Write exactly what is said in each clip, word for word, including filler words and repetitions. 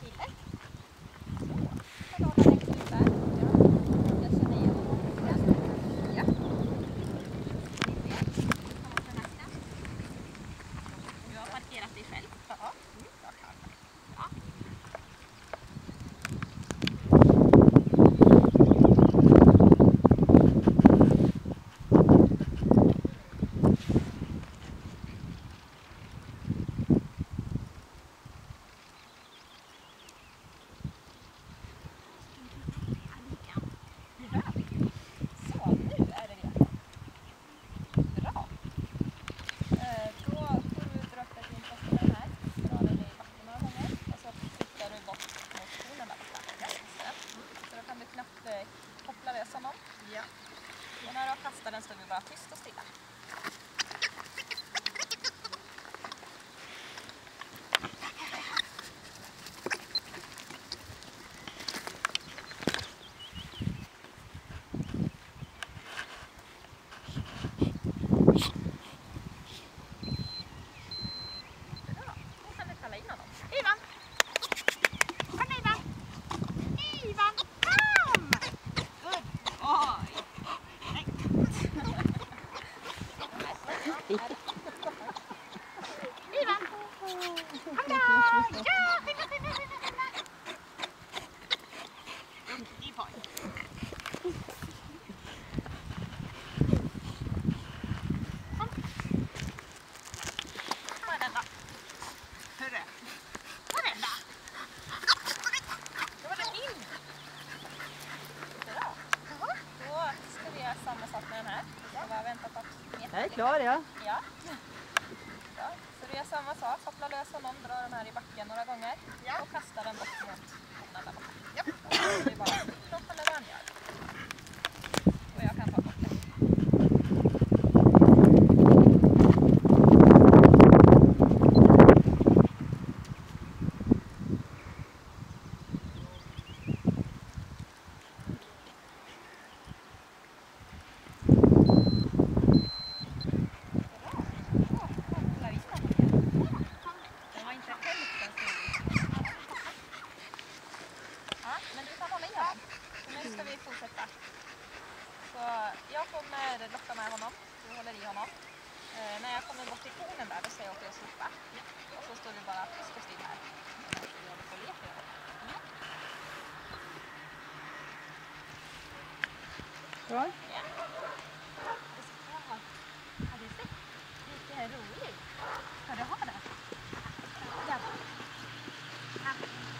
kille. Så, tar de längst ut där. Ja. Jag känner igen honom lite grann. Ja. Lite. Kommer från nacken. Du har parkerat dig själv. Ja. Mm. Ja. Koppla lös honom. Ja. Och när du har kastat den står vi bara tyst och stilla. Bra. Då kan du kalla in honom. Ivan! Kom Ivan! Ivan! Kom! Good boy! Nej. Ivan! Kom då! Ja! Skynda, skynda, skynda, skynda! Duktig pojk. Kom. Var den då? Hörru. Var den då? Då var den in. Bra. Då ska vi göra samma sak med den här. Jag bara vänta på att Jag är klar, ja. Ja. Bra. Så du gör samma sak. Koppla lös honom, dra den här i backen några gånger. Ja. Och kasta den bort mot honom där borta. Ja. Och så är det bara klockan eller vad han gör. Och jag kan ta bort det. Men du kan hålla i honom. Så nu ska vi fortsätta. Så jag kommer locka med honom. Du håller i honom. Eh, när jag kommer bort till konen där, då säger jag åt dig att slippa. Och så står du bara tyst och still här. Jag får leka med honom. Bra. Ja. Har du sett? Lite roligt. Ska du ha det? Ja. Ja.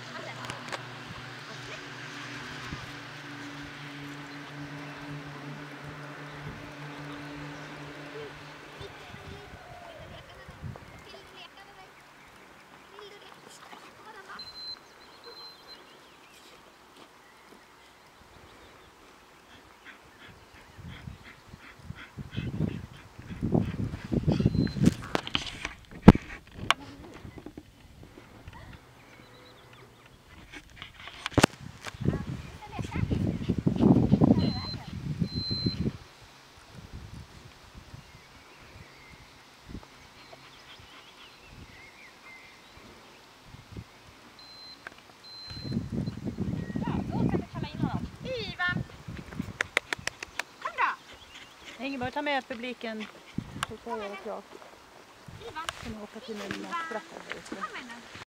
Ingeborg, ta med publiken. Så får jag göra klart. Ivan! Kan jag åka till min sprattare.